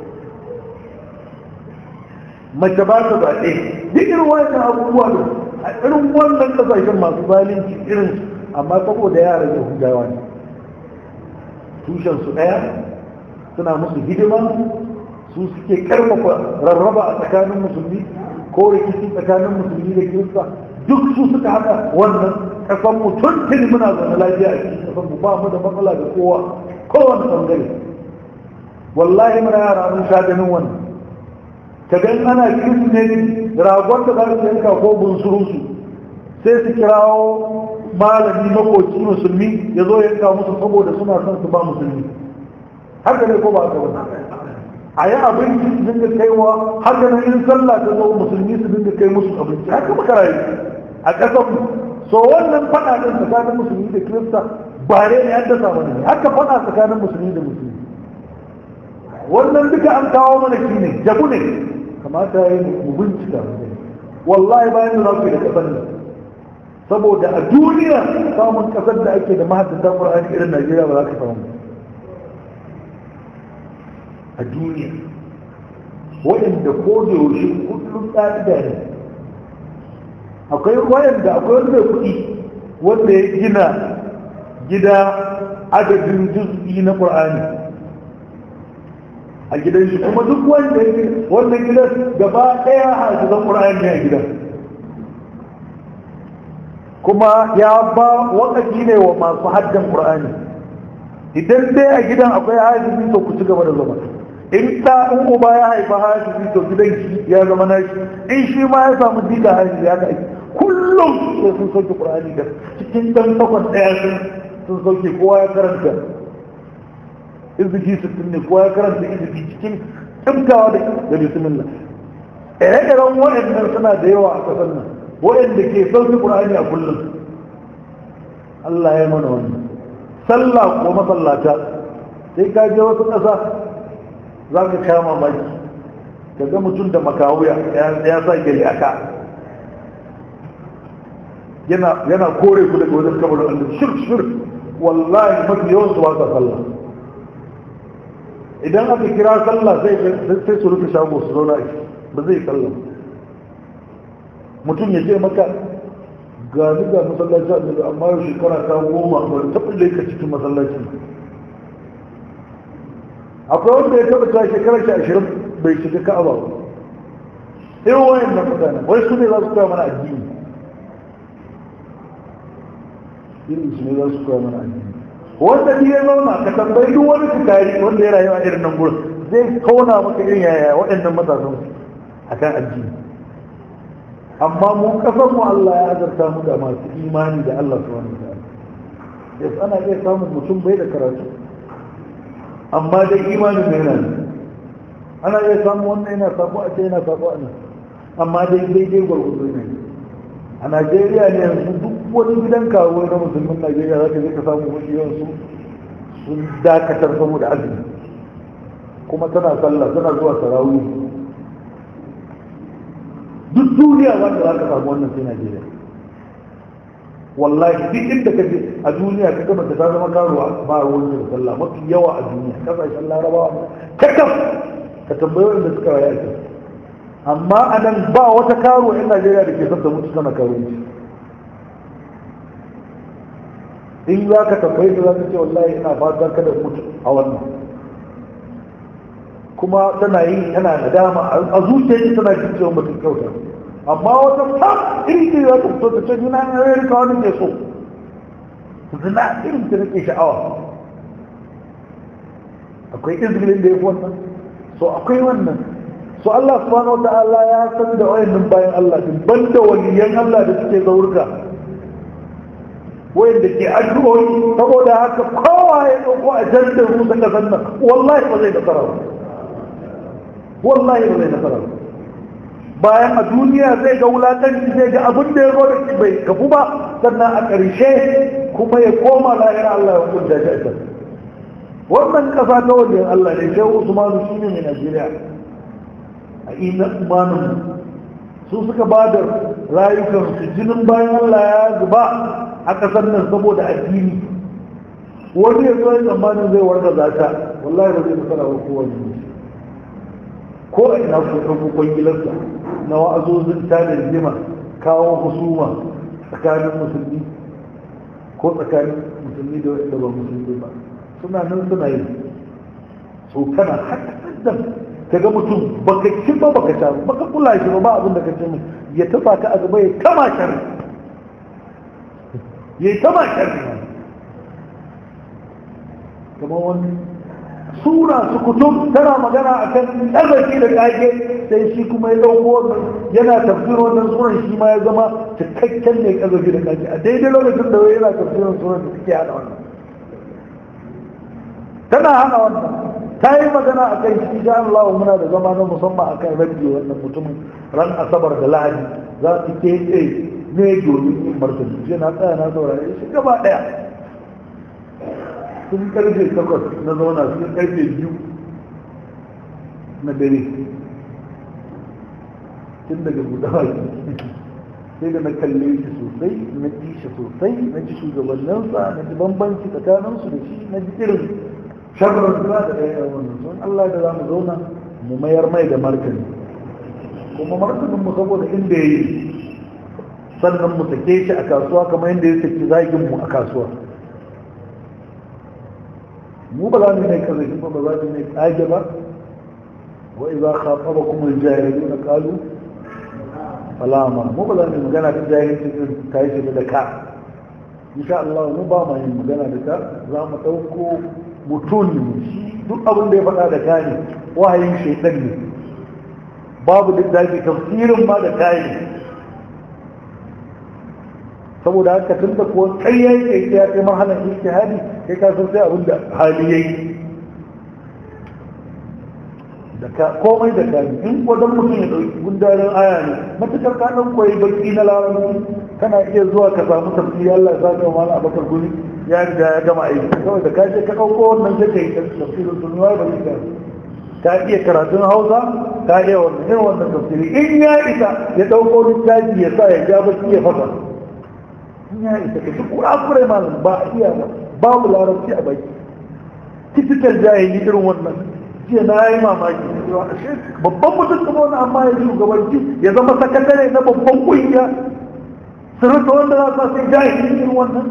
Mace ba ta zaɓe duk irin wannan abubuwa da a irin wannan ƙasashen masu zalunci irin, amma saboda yaran yahudawa ne tushensu ɗaya, suna musu hidima, su suke karfafa rarraba a tsakanin musulmi ko rikici tsakanin musulmi da kirista, duk su suka haɗa wannan ƙasar mu tun tuni muna zaune lafiya a cikin ƙasar mu ba mu da matsala da kowa kowane ɓangare. Wallahi muna yara mun sha ganin wannan, ka ga ana kirsimeti ragon da za su yanka ko bunsurunsu sai su kirawo malami makoci musulmi ya zo yanka musu saboda suna son su ba musulmi. Haka ne ko ba haka ba? A yi abinci su dinga kaiwa, haka nan in sallah ta zo musulmi su dinga kai musu abinci, haka muka rayu a ƙasar mu. So wannan faɗa ɗin tsakanin musulmi da kirista ba ne ya haddasa mana ne, haka faɗa tsakanin musulmi da musulmi. Wannan duka an kawo mana shi ne, jabu ne, kamata ya yi mu bincika. Wallahi bayan da za ku yi da ƙasar nan, saboda a duniya samun ƙasar da ake da mahaddatan Qur'ani irin Najeriya ba za ka samu. A duniya waɗanda ko da yaushe kullum ƙa'ida ne, akwai waɗanda akwai wanda kuɗi wanda ya gina gida adadin juz'i na Qur'ani a gidan shi, kuma duk wanda ya gina wannan gidan gaba ɗaya hafizan Qur'ani ne a gidan, kuma ya ba waƙafi ne wa masu haddan Qur'ani. Idan dai a gidan akwai hafizi to ku ci gaba da zama, in ta in uba ya haifa hafizi to gidan shi ya zama nashi, in shi ma ya samu jika hafizi ya kai kullum sai sun sauke Qur'ani da cikin dan takwas ɗaya sun sun sauke, kowa ya karanta iziki sittin ne, kowa ya karanta iziki cikin tsimtawa da da bismillah. Ire-iren waɗannan suna da yawa a ƙasar nan waɗanda ke sauke Qur'ani a kullum. Allah ya mana wannan. Sallah ko masallata sai ka je wasu ƙasa za ka sha mamaki ka ga mutum da makawuya ya sa gele aka yana kore ku daga wajen kabarin Allah shirk shirk. Wallahi mafi yawan su ba sa sallah. Idan aka kira sallah sai su rufe shago su zauna ba zai sallah. Mutum ya ce maka ga ni ga masallaci annabi amma yau shekara ta goma ba ta bulle ka cikin masallacin. Akwai wanda ya taɓa ta shekarar shi ashirin bai shiga Ka'aba ba. Irin wayan nan mutane wai su ne za su koya mana addini. Irin su ne za su koya mana addini. Wanda ni ya zauna ka tambayi duk wani tukari wanda ya rayu a irin nan gurin zai kauna maka irin yaya waɗannan matasan akan addini. Amma mu kasar mu Allah ya azarta mu da masu imani da Allah subhanahu wa ta'ala. Yes, ana iya samun mutum bai da karatu amma dai imanin da yana ana iya samun wannan yana sabo a ce yana sabo a nan, amma dai daidai gwargwado ne. A Najeriya ne yanzu duk wani gidan karuwa na musulmin Najeriya za ka je ka samu wani yawansu sun dakatar saboda azumi, kuma tana sallah tana zuwa tarawih. Duk duniya wanda za ka samu wannan sai Najeriya. Wallahi duk inda ka je a duniya ka gama ta zama karuwa ba ruwan da sallah mafi yawa a duniya kasashen larabawa kakaf ka tambayi wanda suka rayu a can. Amma a nan ba wata karuwa yan Najeriya da ke son ta mutu tana karuwanci. In za ka tambayi ta za ka ce wallahi ina fatan kada mutu a wannan, kuma tana yi tana nadama a zuciyarta tana jin cewa mutum kyauta. Amma wata sam iri ce za ta fito ta ce nuna ya yi rika wani ke so zina irin ta nake sha'awa. Akwai izgilin da ya fi wannan, so akwai wannan. So Allah subhanahu wa ta'ala ya san da wayannan bayan Allah din banda waliyan Allah da suke zaurka wayanda ke addu'o'i, saboda haka kowa ya dauko a jantar rusa kasan nan wallahi ba zai nasara ba. Wallahi ba zai nasara ba. Bayan a duniya zai ga wulakanci, zai ga abin da ya zo da shi bai kafu ba, sannan a ƙarshe kuma ya koma lahira Allah ya hukunta shi a can. Wannan ƙasa ta wajen Allah ne, Shehu Usmanu shi ne mai Najeriya a ina umanin su suka ba da rayukansu jinin bayan Allah ya zuba a ƙasar nan saboda addini. Wani ya zo ya tsammanin zai warga zata wallahi ba zai nasara wa kowane mutum ko a ina ko ɗan kukon gilarsa na wa'azozin tarin jima kawo husuma tsakanin musulmi ko tsakanin musulmi da wanda ba musulmi ba suna nan suna yi so kana haka dan ka ga mutum baka ci ba baka sha baka kula shi ba ba abin da ka ce ya taba ka a gaba ya kama sharri ya kama sharri kamar wani sura su kutum tana magana a kan arziki da kage sai shi kuma ya dauko wannan yana tafsirin wannan suran shi ma ya zama cikakken ne arziki da kage a daidai lokacin da yana tafsirin suran da suke hana wannan tana hana wannan ta yi magana a kai shi sha Allah muna da zama na musamman a kan rabbi wannan mutumin ran asabar da lahadi za su keke ne domin yin martani shi na tsaya na saurare shi gaba daya sun karfe takwas na zauna sun karfe biyu na dare tun daga budawa sai da na kalle shi sosai na ji shi sosai na ji shugabanninsa na ji bambanci tsakaninsu da shi na ji irin shabarar suna da ɗaya wannan sun Allah da za mu zauna mu mayar mai da martani kuma martanin mu saboda inda ya yi sannan mu sake shi a kasuwa kamar yadda ya saki zagin mu a kasuwa mu ba za mu ne kaza ba ba za mu ne kage ba wa idza khatabakum al-jahilun qalu salama mu ba za mu magana ta jahilci din kai shi da ka insha Allah mu ba mu yin magana da ka za mu dauko mutum shi duk abin da ya faɗa da ka ne wahayin shaytan ne babu duk da ke tafsirin ma da kai saboda haka tun da kuwa kai yayi kai ya kai mahalan ijtihadi kai ka san sai abin da hali yayi da ka komai da ka in ko dan mutum ya dauki gundarin aya ne matakar ka dan koyi baki na larabci kana iya zuwa ka samu tafsiri Allah ya saka mala abakar guri ya riga ya gama aiki kawai da ka je ka dauko wannan sai kai tafsirin sunna ba ne ka iya karatun Hausa ka iya wannan irin wannan tafsiri in ya isa ya dauko littafi ya sa ya ja baki ya fasa ya isa ka duk kurakurai malam ba a iya ba babu larabci a baki tipical jahili irin wannan jiya na yi mamaki babban mutum kuma wani amma ya shugabanci ya zama sakatare na babban kungiya su rasa wanda za su sai jahili irin wannan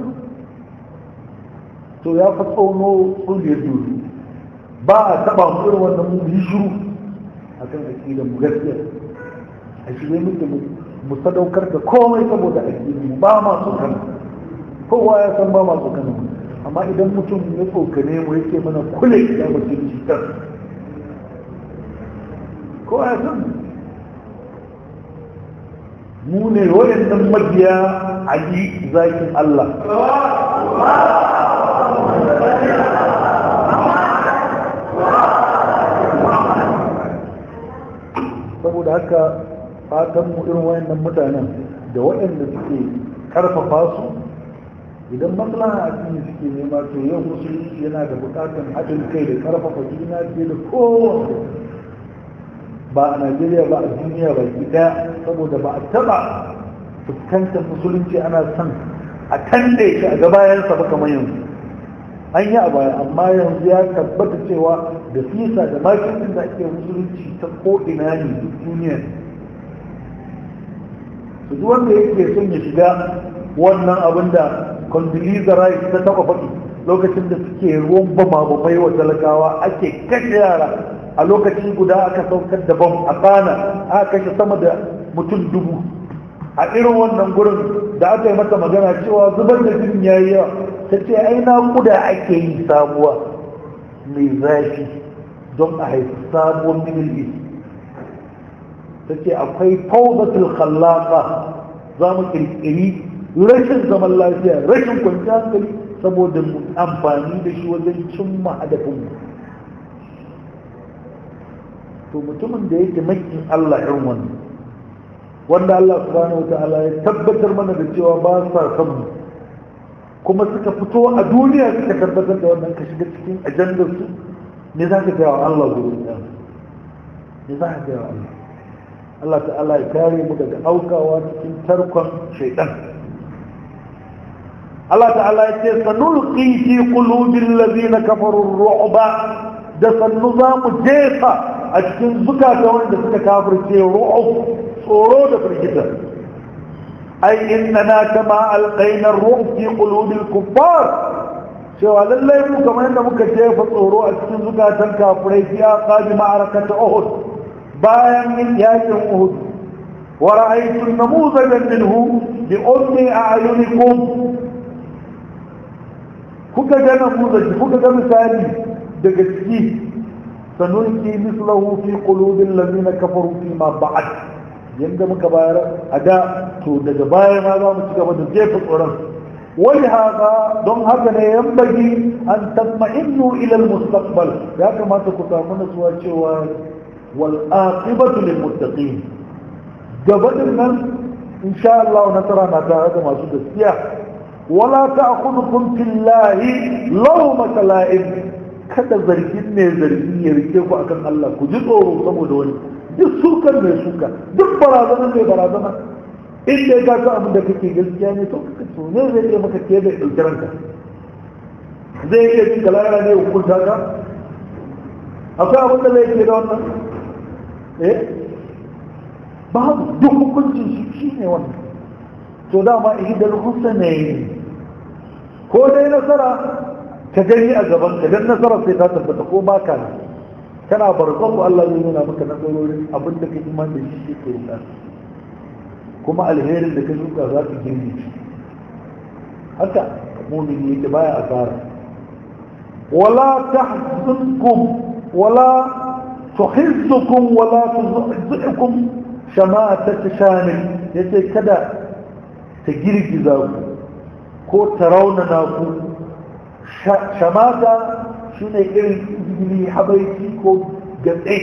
to ya fi tsauno kungiyar dole ba a taba mu irin wannan mu yi shiru a kan aƙidar mu gaskiya a shirye muke mu mu sadaukar da komai saboda addini ba ma so kana kowa ya san ba ma so kana amma idan mutum ya tsokane mu yake mana kule ya bace shi ta kowa ya san mu ne wayannan mabiya ali zakin Allah saboda haka fatan mu irin wayannan mutanen da waɗanda suke karfafa su idan maslaha a cikin suke nema to yau musulunci yana da buƙatar haɗin kai da karfafa juna fiye da kowace ba a Najeriya ba a duniya ba ki ɗaya saboda ba a taɓa fuskantar musulunci ana son a kande shi a gabayansa ba kamar yanzu an yi a baya amma yanzu ya tabbata cewa da fisa da makin da ake musulunci ta ko'ina ne duk duniya su duk wanda yake son ya shiga wannan abin da Condoleezza Rice ta taba faɗi lokacin da suke ruwan bama bamai wa talakawa ake kashe yara a lokaci guda aka saukar da bam a Ghana aka kashe sama da mutum dubu a irin wannan gurin da aka yi mata magana cewa zubar da jinin yayi yawa ta ce ai naƙuda ake yi sabuwa mai zafi don a haifi sabuwar middle east ta ce akwai fawzatul khallaka za mu kirkiri rashin zaman lafiya rashin kwanciyar hankali saboda mu amfani da shi wajen cimma hadafinmu to mutumin da yake makin Allah irin wannan wanda Allah subhanahu wa ta'ala ya tabbatar mana da cewa ba sa son mu kuma suka fito a duniya suka tabbatar da wannan ka shiga cikin ajandar su ne za ka ga wa Allah gurin da ne za ka ga wa Allah Allah ta'ala ya kare mu daga aukawa cikin tarkon shaitan. Allah ta'ala ya ce sanulqi fi qulubil ladina kafaru ar-ru'ba, da sannu za mu jefa a cikin zukata wanda suka kafirce ru'ub, tsoro da firgita. ai innana kama alqaina ar-ru'b fi qulubil kuffar, cewa lallai mu kamar yadda muka jefa tsoro a cikin zukatan kafirai fi aqabi ma'arakat uhud, bayan yin yakin uhud. wa ra'aytu namuzajan minhu bi ummi a'yunikum, kuka ga namuzaji, kuka ga misali daga ciki. sanulki mislahu fi qulubil ladina kafaru fi ma ba'd, yanda muka bayar a da to daga baya ma za mu ci gaba da jefa tsoron. wani haka don haka ne yan bagi an tatma'innu ila al-mustaqbal, ya kamata ku samu nasuwa cewa wal aqibatu lil muttaqin, gabanin nan insha Allah nasara na tare da masu gaskiya. wala ta'khudhukum fillahi lawmata la'ib, kada zargin ne zargi ya rike ku akan Allah, ku ji tsoro saboda wani. duk sukan mai suka, duk barazanar mai barazana, inda ya gasa abin da kake gaskiya ne to kaka so ne zai iya maka ke da ɗauki ranka, zai iya jin kalara ne hukunta ka. akwai abin da zai ke da wannan eh babu, duk hukuncin shi shi ne wannan. to dama idan husna ne ko dai nasara ka gani a gaban ka, dan nasara sai ta tabbata ko ba ka kana barzan Allah zai nuna maka nasarorin abin da ka iman da shi ke yi, kuma alherin da ka shuka za ka girbe shi. haka mu'mini yake baya asara. wala tahzunkum wala tuhizzukum wala tuzhikum shamata shamil, yace kada ta girgiza ku ko ta raunana ku. shamata shine irin izgili, habaiki ko gatse.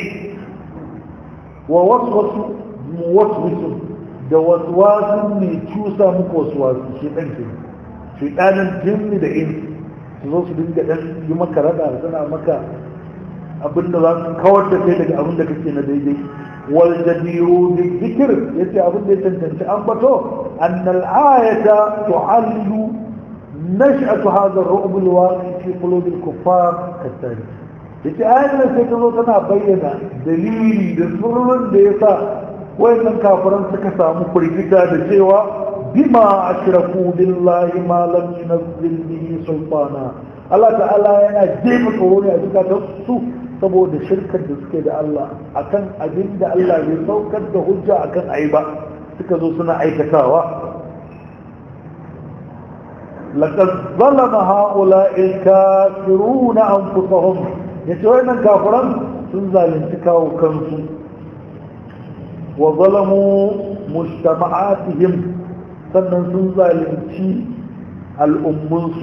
wa waswasu muwaswisu, da waswasu mai cusa muku waswasu, shi ɗan ke shi ɗanin jinni da in su zo su dinga ɗan yi maka rada, suna maka abin da za su kawar da kai daga abin da kake na daidai. wal jadiru bi dhikr, yace abin da ya tantance an bato annal ayata tu'allu نشأة هذا الرعب الواقع في قلوب الكفار كالتالي. yace ayan nan sai ta zo tana bayyana dalili da sirrin da yasa wayannan kafiran suka samu firgita da cewa bima ashraku billahi ma lam yunzil bihi sultana. Allah ta'ala yana jefa tsoro ne a zukatan su saboda shirkar da suke da Allah akan abin da Allah bai saukar da hujja akan ayi ba, suka zo suna aikatawa. لقد ظلم هؤلاء الكافرون أنفسهم، يتوين الكافرون سنزال انتكاو كنسو، وظلموا مجتمعاتهم سنن سنزال انتي الأمنسو،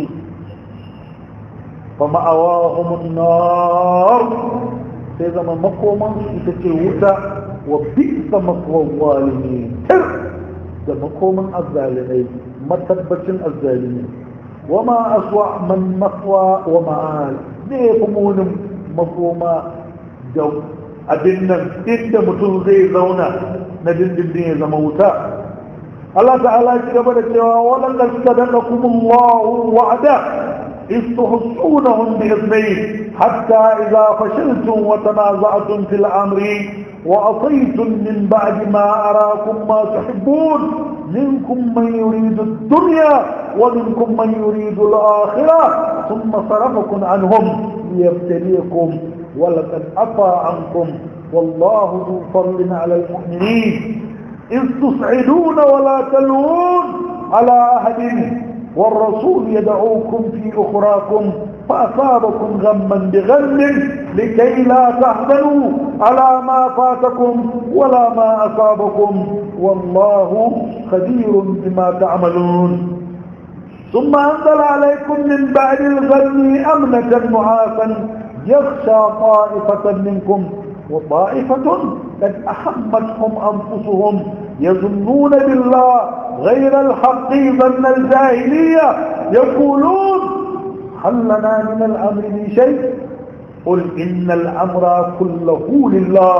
فمأواهم النار سيدا من مقوما يتكيوتا وبئس مقوى الظالمين تر da makoman azzalimai, matabbacin azzalimi. wama aswa man maqwa wa ma'al, ne fi munin makoma da abin nan inda mutum zai zauna na dindindin ya zama wuta. Allah ta'ala ya gaba da cewa walan sadaqakumullahu wa'ada istuhsunahum bi idnihi hatta idza fashiltum wa tanaza'tum fil amri وأطيتم من بعد ما أراكم ما تحبون منكم من يريد الدنيا ومنكم من يريد الآخرة ثم صرفكم عنهم ليبتليكم ولقد عفا عنكم والله ذو فضل على المؤمنين إذ تصعدون ولا تلوون على أحد والرسول يدعوكم في أخراكم فأصابكم غما بغم لكي لا تحزنوا على ما فاتكم ولا ما أصابكم والله خبير بما تعملون. ثم أنزل عليكم من بعد الغم أمنة نعاسا يخشى طائفة منكم وطائفة قد أحمتهم أنفسهم يظنون بالله غير الحق ظن الجاهلية يقولون هل لنا من الأمر من شيء قل إن الأمر كله لله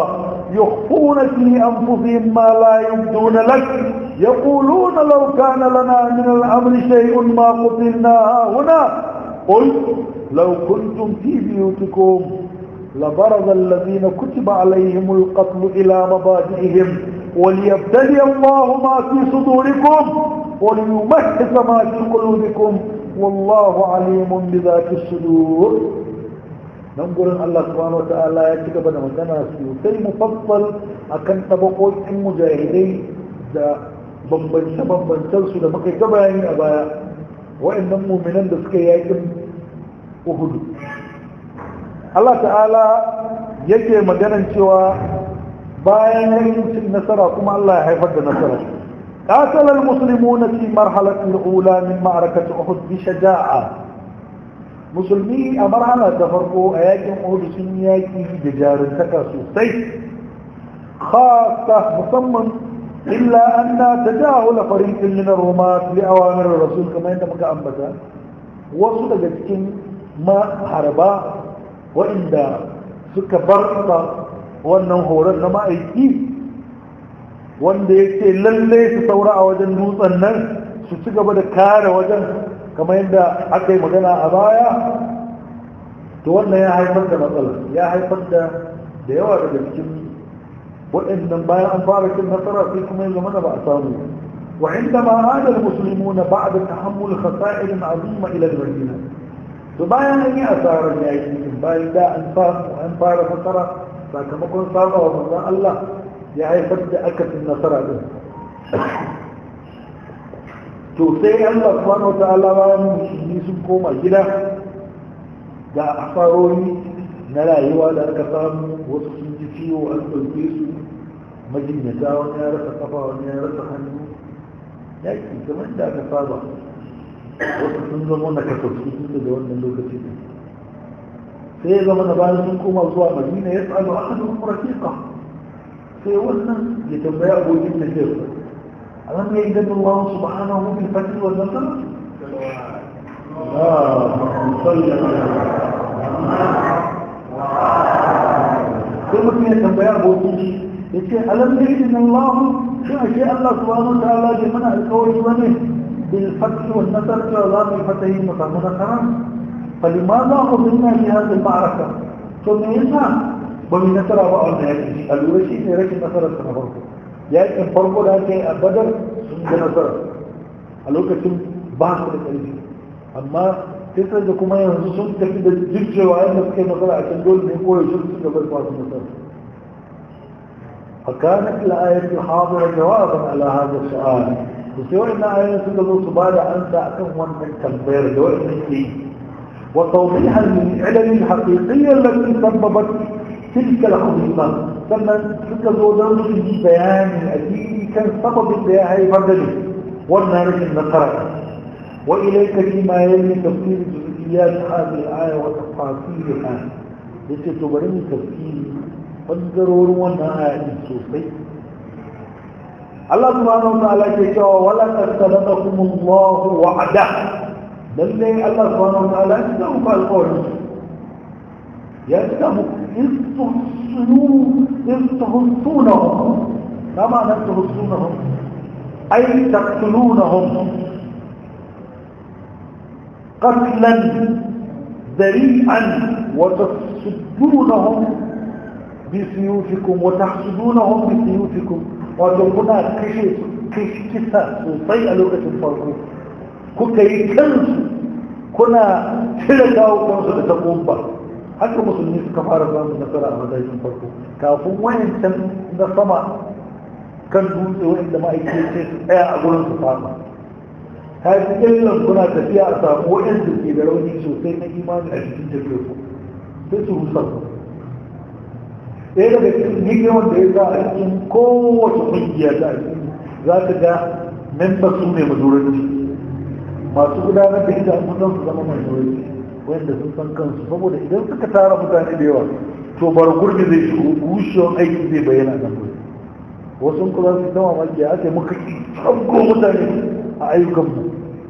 يخفون في أنفسهم ما لا يبدون لك يقولون لو كان لنا من الأمر شيء ما قتلنا هنا قل لو كنتم في بيوتكم لبرز الذين كتب عليهم القتل إلى مضاجعهم وليبتلي الله ما في صدوركم وليمحص ما في قلوبكم والله عليم بذات الصدور. نقول الله سبحانه وتعالى يتكب بنا مكانا سيوتي مفصل أكن تبقوا المجاهدين دا بمبنش بمبنشل سودا مكي كباين أبايا وإن المؤمنين دسكي يأيكم أهدو. الله تعالى يجي مجانا شوى باين يمسك نصرة كما الله يحفظ نصرة. قاتل المسلمون في مرحلة الأولى من معركة أحد بشجاعة. مسلمي أمرنا تفرقوا أياكم أحد سنياكي بجار تكاسو سيف خاصة مصمم إلا أن تجاهل فريق من الرماة لأوامر الرسول كما عندما كأنبتا وصل جدكم ما حربا وإن سكبرت وأنه هو رجل أيكي wanda yake lalle su saura a wajen dutsen nan su ci gaba da kare wajen kamar yadda aka yi magana a baya to wannan ya haifar da matsala ya haifar da da yawa daga cikin waɗannan bayan an fara cin nasara sai kuma ya zama da ba a samu wa inda ma hada al-muslimuna ba'da tahammul khasa'ir azima ila al-madina to bayan an yi asarar yaki bayan da an samu an fara nasara sakamakon sabawa manzon Allah ya haifar da akasin nasara din to sai Allah subhanahu wataala bayan musulmi sun koma gida ga asarori na rayuwa da aka samu wasu sun ji ciwo an ɗauke su majinyata wani ya rasa kafa wani ya rasa hannu yaki kamar da aka saba wasu sun zama na kasassu tun daga wannan lokaci ne sai ya zama na bayan sun koma zuwa madina ya tsalo a hannun rafiqa sai wannan ya tambaya abokin tafiyar alam ya idan Allah subhanahu bil fath wal nasr ah sai mutum ya tambaya abokin shi ya ce alam ya idan Allah shi ake Allah subhanahu wa ta'ala ya mana alƙawari bane bil fath wal nasr wa la bil fatahi mutamu nasran فلماذا قضينا في هذه المعركة ثم يسعى ومن نصر بعض الناس الأول شيء يركن نصر السنفرق يعني إن فرقوا لك بدر سنة نصر الأول كتم باس للألفي أما تسرى لكم ينزل تكيد الجيش وعين نفسك نصر عشان دول نقول يشوف قبل باس نصر فكانت الآية حاضرة جوابا على هذا السؤال وسوى أن آية سنة صبالة أنت أكون من تنبير دول من وتوضيحا للعلل الحقيقية التي سببت تلك الحقيقة ثم تلك الزودان في بيان الأديب كان سبب البياء فردني والنارش النقرة وإليك فيما يلي تفسير جزئيات هذه الآية وتفاصيلها التي تبرم تفسير والضرور والنهاية الصوفي الله سبحانه وتعالى يقول ولقد صدقكم الله وعده لله الله سبحانه وتعالى يسلم بالقول يسلم إذ تحصونهم ما معنى تحصونهم أي تقتلونهم قتلا ذريعا وتصدونهم بسيوفكم وتحصدونهم بسيوفكم وتكون كشف كشف سوطي ألوكة الفرقون kuka yi kansu kuna cire kawo kansu da takobba haka musulmi suka fara samun nasara a matakin farko kafin wayancan na sama kan dutse wanda ma'aikaci su tsaya a gurin su fama ta yi illan kuna tafiya a samu wayanda ke da rauni sosai na imani a cikin tafiyar ku sai su rusa ku ɗaya daga cikin hikimar da ya sa a cikin kowace ƙungiya ta za ka ga memba su ne majoranci masu gudanar da ita mutan su zama mai nauyi wanda sun san kansu saboda idan suka tara mutane da yawa to bar gurbi zai shigo gushewar aiki zai bayyana nan gudu wasu kuma su ta mamaki ya ake muka tsanko mutane a ayyukanmu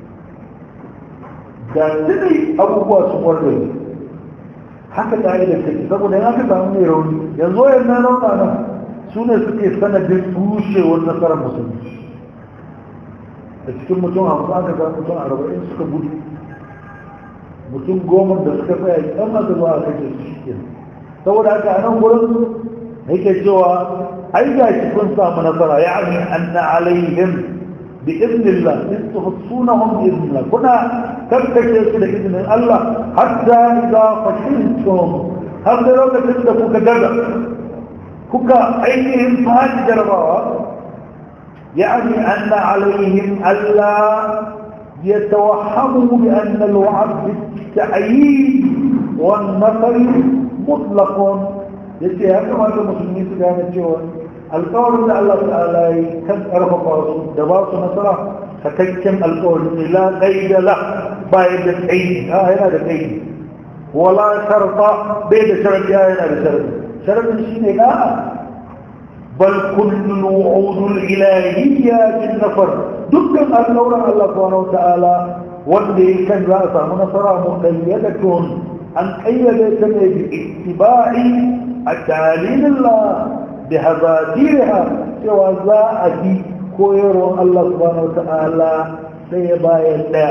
da tuni abubuwa sun warware haka ta yi da take saboda ya ka samu mai rauni yanzu wayan na rauna nan su ne suke sanadin rushewar nasarar musulmi. A cikin mutum hamsin aka ga mutum arba'in suka gudu, mutum goma da suka tsaya ɗan masu zuwa a kashe su shi saboda haka a nan gurin yake cewa ai ga shi kun samu nasara ya ani anna alaihim bi idnillah in tuhsunahum bi idnillah kuna karkace su da idnin Allah hatta idza fashiltum har da lokacin da kuka gaza kuka ainihin fadi jarabawa يعني أن عليهم ألا يتوهموا بأن الوعد بالتأييد والنصر مطلق يتي هكذا المسلمين سبحانه وتعالى القول أن الله تعالى كم أرفق دباس نصره فتكم القول لا قيد له بايد العين ها هنا العين ولا شرط بيد شرط ها هنا الشرط شرط الشيء لا بل كل الوعود الإلهية بالنفر دكا القول الله سبحانه وتعالى والذي كان رأسه منصرة مقيدة أن قيدت باتباع التعاليم الله بهذاتيرها سوى ذا كوير الله سبحانه وتعالى سيبايا الله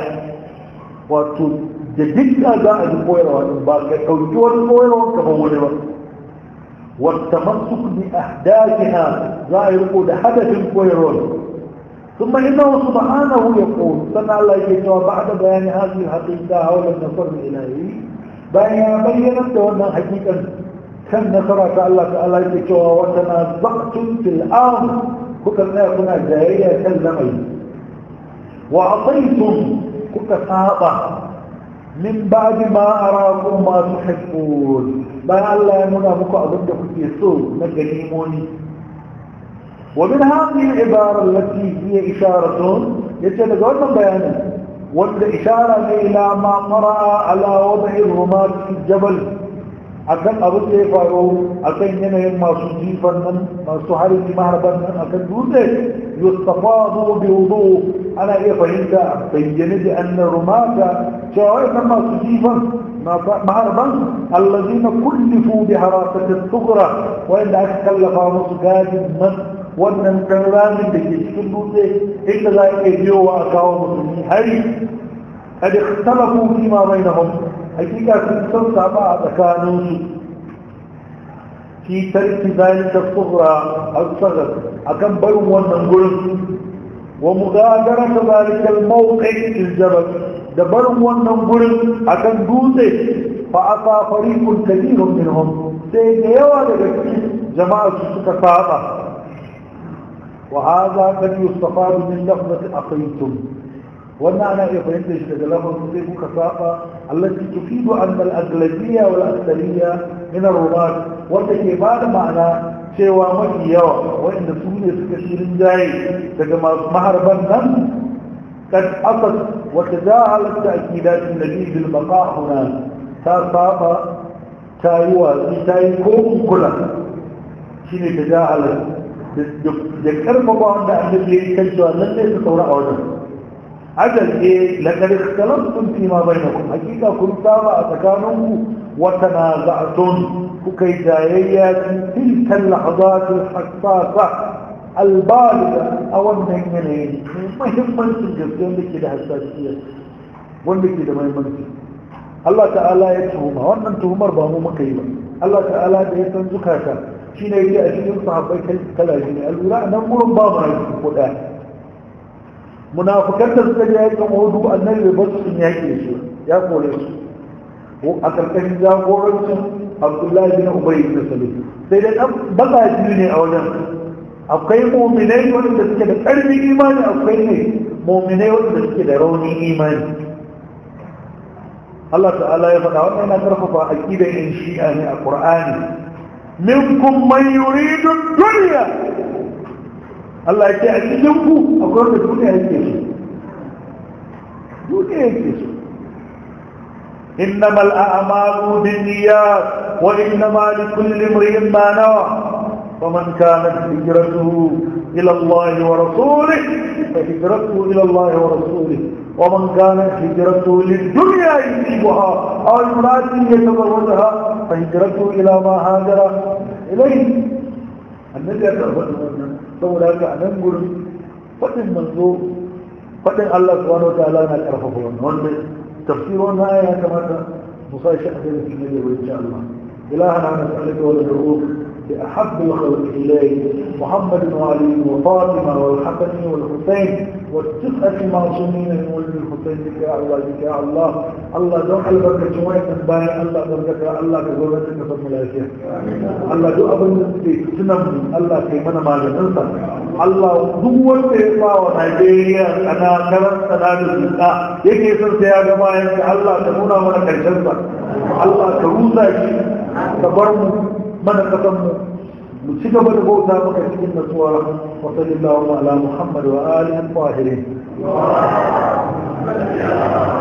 وتجدد ذا كوير باقي كوير كوير كوير والتمسك بأحداثها ظاهر حدث كويرون ثم إنه سبحانه يقول سنة الله يجوا بعد بيان هذه الحقيقة حول النصر الإلهي بيان بينت وأن حقيقة كم نصرك الله تعالى يجوا وتنازعتم في الأرض كنا كنا جاهية كالزمين وعطيتم كتسابة من بعد ما أراكم ما تحبون بأن الله يمنع بكم أظن في السوء نجنيموني ومن هذه العبارة التي هي إشارة يتلقون بيانا والإشارة إلى ما قرأ على وضع الرماة في الجبل أكن أبو الإفارو أكن ينهم ما سجيفا من ما سحري مهربا من أكن دوزه يستفاض بوضوء أنا إيه فهمت بيّنت أن الرماة شعائنا ما سجيفا مهربا الذين كلفوا بحراسة الصغرى وإن أتكلف مسجاد من وأن الكلام الذي يشكلوا إلا ذلك يجيوا وأكاوا مسلمين هاي قد اختلفوا فيما بينهم حقيقة سنسى بعض كانوا في ترك ذلك الصغرى الصغر أكم بيوم وننقل ومغادرة ذلك الموقع في الجبل دبرهم وننقل أكم دوزه فأطى فريق كثير منهم سيجيوا لك جماعة سكساطة وهذا قد يستفاد من لفظة أقيتم والمعنى يفهمت لفظة كساطة التي تفيد أن الأغلبية والأكثرية من الرماة والتي بعد معنى سوى مكيا وإن سوني سكسير جاي كما مهربا نم قد أصد وتجاهلت تأكيدات النبي بالبقاء هنا كساطة تايوا تايكم كلها شيني تجاهلت ذكر مبان النبي كجوا لن يتطور أولا أجل إيه لقد اختلفتم فيما بينكم حقيقة كنت أتكانوا وتنازعتم كيدايات تلك اللحظات الحساسة البالغة أو النهمنين مهمة الجسدين لكي ده حساسية ولكي ده مهمة الله تعالى يتهمها وأن أنتهم أربعهم مكيبا الله تعالى ده يتنزكاك شين يجي أشياء صحابي كلاجين الأولى نمر بابا يتنزكاك munafikan da suka je yakin hudu annabi ba su sun yake su ya kore su ko a karkashin jagorancin Abdullahi bin Ubay bin Salul sai dai dan bakaji ne a wajen akwai mu'minai wanda suke da ƙarfin imani akwai ne mu'minai wanda suke da raunin imani Allah ta'ala ya faɗa wannan yana karfafa aqidar in shi'a ne a Qur'ani minkum man yuridu dunya Allah ya ce a cikin ku akwai wanda duniya yake so duniya yake so إنما الأعمال بالنيات وإنما لكل امرئ ما نوى فمن كانت هجرته إلى الله ورسوله فهجرته إلى الله ورسوله ومن كانت هجرته للدنيا يصيبها أو امرأة يتزوجها فهجرته إلى ما هاجر إليه annabi ya karɓa wannan saboda haka a nan gurin faɗin manzo faɗin Allah subhanahu wa ta'ala na ƙarfafa wannan wanda tafsirin na ya kamata mu sa shi a cikin cikin da insha Allah ilahana nas'aluka wa nad'uka بأحب الخلق إليه محمد وعلي وفاطمة والحسن والحسين والتسعة معصومين من ولد الحسين بك يا الله بك يا الله الله دون البركة شوية تنبايا الله بركة الله بزوجة نصف ملائكة الله دو أبن نسكي سنم الله كي من ما لننسى الله دول بإطلاع ونيجيريا أنا كرم سناد الزكاة يكي سنسي يا جماعة الله تمونا من كالجنة الله كروسا تبرم من قسمه مشكلة بوتا مكتبين نسوارا وصلى الله على محمد وآله الطاهرين